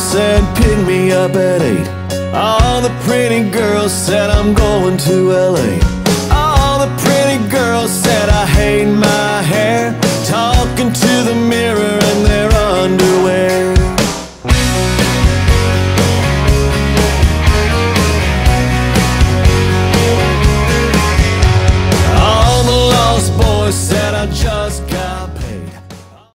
said pick me up at 8. All the pretty girls said I'm going to LA. All the pretty girls said I hate my